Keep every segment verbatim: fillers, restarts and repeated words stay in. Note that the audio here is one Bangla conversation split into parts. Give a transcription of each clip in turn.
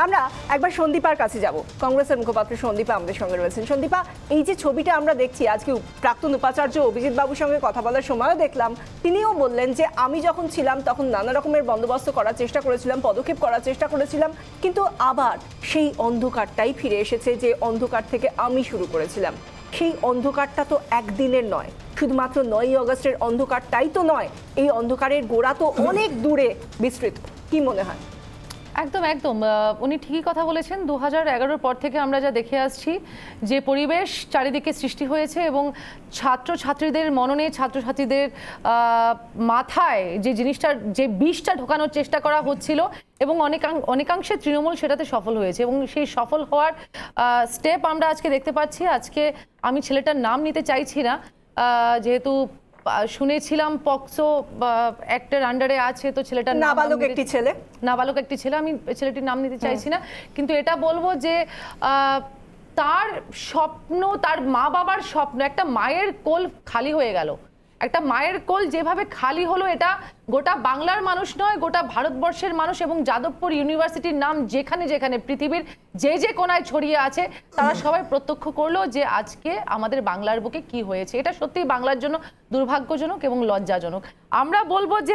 আমরা একবার সন্দীপার কাছে যাব। কংগ্রেসের মুখপাত্র সন্দীপা আমাদের সঙ্গে রয়েছেন। সন্দীপা, এই যে ছবিটা আমরা দেখছি, আজকে প্রাক্তন উপাচার্য অভিজিৎ বাবুর সঙ্গে কথা বলার সময়ও দেখলাম, তিনিও বললেন যে আমি যখন ছিলাম তখন নানা রকমের বন্দোবস্ত করার চেষ্টা করেছিলাম, পদক্ষেপ করার চেষ্টা করেছিলাম, কিন্তু আবার সেই অন্ধকারটাই ফিরে এসেছে যে অন্ধকার থেকে আমি শুরু করেছিলাম। সেই অন্ধকারটা তো একদিনের নয়, শুধুমাত্র নয়ই আগস্টের অন্ধকারটাই তো নয়, এই অন্ধকারের গোড়া তো অনেক দূরে বিস্তৃত। কি মনে হয়? একদম একদম উনি ঠিকই কথা বলেছেন। দু হাজার এগারোর পর থেকে আমরা যা দেখে আসছি, যে পরিবেশ চারিদিকে সৃষ্টি হয়েছে এবং ছাত্রছাত্রীদের মননে, ছাত্রছাত্রীদের মাথায় যে জিনিসটার, যে বিষটা ঢোকানোর চেষ্টা করা হচ্ছিল এবং অনেকাং অনেকাংশে তৃণমূল সেটাতে সফল হয়েছে এবং সেই সফল হওয়ার স্টেপ আমরা আজকে দেখতে পাচ্ছি। আজকে আমি ছেলেটার নাম নিতে চাইছি না, যেহেতু শুনেছিলাম পক্সো অ্যাক্টের আন্ডারে আছে, তো ছেলেটার নাবালক একটি ছেলে নাবালক একটি ছেলে আমি ছেলেটির নাম নিতে চাইছি না, কিন্তু এটা বলবো যে তার স্বপ্ন, তার মা বাবার স্বপ্ন, একটা মায়ের কোল খালি হয়ে গেল। একটা মায়ের কোল যেভাবে খালি হলো, এটা গোটা বাংলার মানুষ নয়, গোটা ভারতবর্ষের মানুষ এবং যাদবপুর ইউনিভার্সিটির নাম যেখানে যেখানে পৃথিবীর যে যে কোনায় ছড়িয়ে আছে, তারা সবাই প্রত্যক্ষ করলো যে আজকে আমাদের বাংলার বুকে কি হয়েছে। এটা সত্যিই বাংলার জন্য দুর্ভাগ্যজনক এবং লজ্জাজনক। আমরা বলবো যে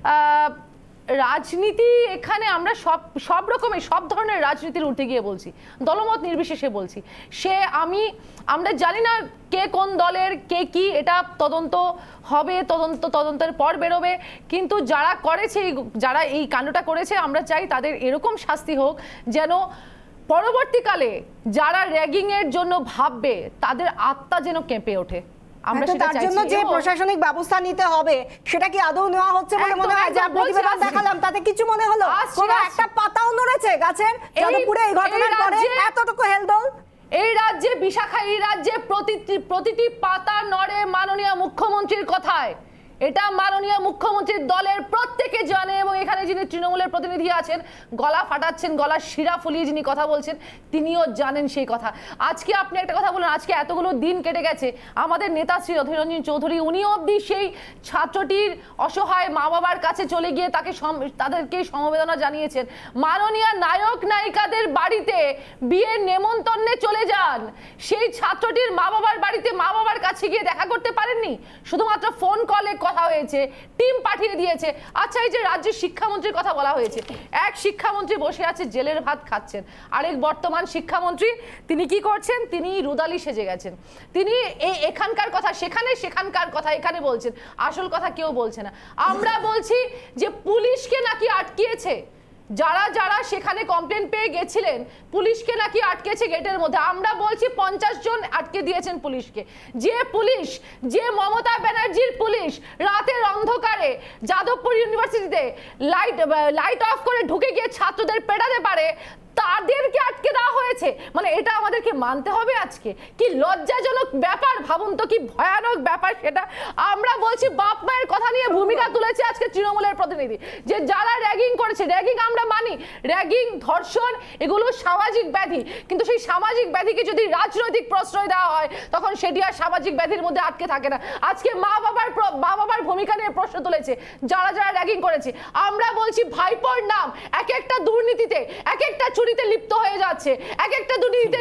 রাজনীতি এখানে আমরা সব সব রকমের সব ধরনের রাজনীতির উঠে গিয়ে বলছি, দলমত নির্বিশেষে বলছি। সে আমি আমরা জানি না কে কোন দলের, কে কি, এটা তদন্ত হবে, তদন্ত তদন্তের পর বেরোবে, কিন্তু যারা করেছে, যারা এই কাণ্ডটা করেছে, আমরা চাই তাদের এরকম শাস্তি হোক যেন পরবর্তীকালে যারা র্যাগিং এর জন্য ভাববে তাদের আত্মা যেন কেঁপে ওঠে। আমরা তার জন্য যে প্রশাসনিক ব্যবস্থা নিতে হবে সেটা কি আদৌ নেওয়া হচ্ছে বলে মনে হয়? যা প্রতিবেদন দেখালাম তাতে কিছু মনে হলো? কোনো একটা পাতাও নড়েছে গাছের? যাদবপুরে এই ঘটনার পরে এতটুকু হেলদোল। এই রাজ্যে বিশাখা, এই রাজ্যে প্রতিটি প্রতিটি পাতা নড়ে মাননীয় মুখ্যমন্ত্রীর কথায়। এটা মাননীয় মুখ্যমন্ত্রীর দলের প্রত্যেকে জানে এবং এখানে যিনি তৃণমূলের প্রতিনিধি আছেন, গলা ফাটাচ্ছেন, গলা শিরা ফুলিয়ে যিনি কথা বলছেন, তিনিও জানেন সেই কথা। আজকে আপনি একটা কথা বলেন, আজকে এতগুলো দিন কেটে গেছে, আমাদের নেতা শ্রী অধীর রঞ্জন চৌধুরী উনিও অবধি সেই ছাত্রটির অসহায় মা বাবার কাছে চলে গিয়ে তাকে তাদেরকে সমবেদনা জানিয়েছেন। মাননীয় নায়ক নায়িকাদের বাড়িতে বিয়ের নেমন্তন্নে চলে যান, সেই ছাত্রটির মা বাবার বাড়িতে মা বাবার কাছে গিয়ে দেখা করতে পারেননি, শুধুমাত্র ফোন কলে কথা হয়েছে, টিম পাঠিয়ে দিয়েছে। আচ্ছা, এই যে রাজ্যের শিক্ষামন্ত্রীর কথা বলা হয়েছে, এক শিক্ষামন্ত্রী বসে আছে জেলের ভাত খাচ্ছেন, আরেক বর্তমান শিক্ষামন্ত্রী তিনি কি করছেন? তিনি রুদালি সেজে গেছেন। তিনি এই এখানকার কথা সেখানে, সেখানকার কথা এখানে বলছেন, আসল কথা কেউ বলছে না। আমরা বলছি যে পুলিশকে নাকি আটকিয়েছে, যারা যারা সেখানে কমপ্লেন পেয়ে গেছিলেন পুলিশকে নাকি আটকেছে গেটের মধ্যে। আমরা বলছি পঞ্চাশ জন আটকে দিয়েছেন পুলিশকে। যে পুলিশ, যে মমতা ব্যানার্জির পুলিশ রাতের অন্ধকারে যাদবপুর ইউনিভার্সিটিতে লাইট লাইট অফ করে ঢুকে গিয়ে ছাত্রদের পেটাতে পারে, তাদেরকে আটকে দেওয়া হয়েছে। মানে এটা আমাদেরকে মানতে হবে আজকে? কি লজ্জাজনক ব্যাপার, ভাবুন তো কি ভয়ানক ব্যাপার সেটা। আমরা বলছি বাপ মায়ের কথা নিয়ে ভূমিকা তুলেছে আজকে তৃণমূলের প্রতিনিধি, যে যারা র্যাগিং করেছে, র্যাগিং আমরা মানি, র্যাগিং, ধর্ষণ এগুলো সামাজিক ব্যাধি, কিন্তু সেই সামাজিক ব্যাধিকে যদি রাজনৈতিক প্রশ্রয় দেওয়া হয় তখন সেটি আর সামাজিক ব্যাধির মধ্যে আটকে থাকে না। আজকে মা বাবার মা বাবার ভূমিকা নিয়ে প্রশ্ন তুলেছে যারা যারা র্যাগিং করেছে। আমরা বলছি ভাইপোর নাম এক একটা দুর্নীতিতে, এক একটা চুরিতে লিপ্ত হয়ে যাচ্ছে, এক একটা দুর্নীতিতে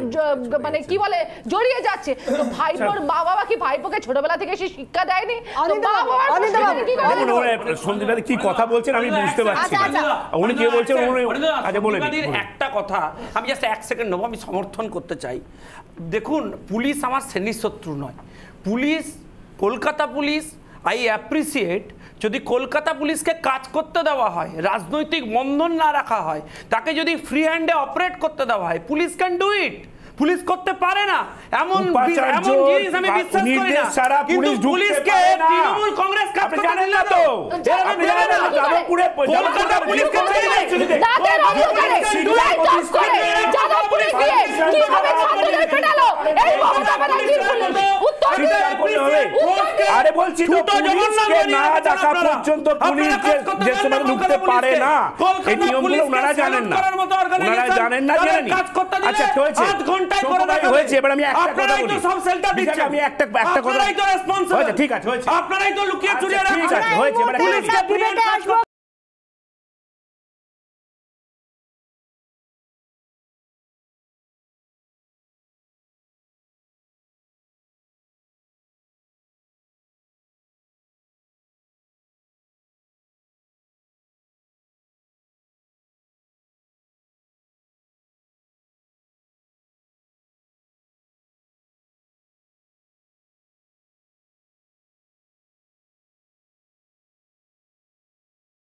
মানে কি বলে জড়িয়ে যাচ্ছে। তো ভাইপোর মা বাবা কি ভাইপোকে ছোটবেলা থেকে সে শিক্ষা দেয়নি? সন্দীপ কি কথা বলছেন আমি বুঝতে পারছি না, উনি কি বলছেন। আচ্ছা বলেন একটা কথা আমি জাস্ট এক সেকেন্ড নেবো, আমি সমর্থন করতে চাই। দেখুন, পুলিশ আমার শ্রেণীর শত্রু নয়। Police, Kolkata police, I appreciate যদি কলকাতা পুলিশকে কাজ করতে দেওয়া হয়, রাজনৈতিক বন্ধন না রাখা হয়, তাকে যদি ফ্রি হ্যান্ডে অপারেট করতে দেওয়া হয়, police can do it. Police করতে পারে না এমন এমন জিনিস আমি বিশ্বাস করি না, কিন্তু পুলিশকে তৃণমূল কংগ্রেস কাজ করতে দিল তো। আপনি জানেন না যাদবপুরে কলকাতা পুলিশকে ছেড়ে দিয়েছে, দাঁতের অন্ধকারে লাইট অফ করে যাদবপুরে গিয়ে কিভাবে ছাত্রদের পেটালো এই মমতা ব্যানার্জির পুলিশ। উত্তর দিন। আরে বলছি তো পুলিশকে না ডাকা পর্যন্ত পুলিশ যে সময় ঢুকতে পারে না, এই নিয়মগুলো ওনারা জানেন না, ওনারা জানেন না, জানেন। আচ্ছা হয়েছে, হয়েছে, এবার আমি একটা কথা বলি, আমি একটা একটা কথা, ঠিক আছে, হয়েছে, আপনারাই তো লুকিয়ে চুরিয়ে রাখছেন, ঠিক আছে, হয়েছে, এবার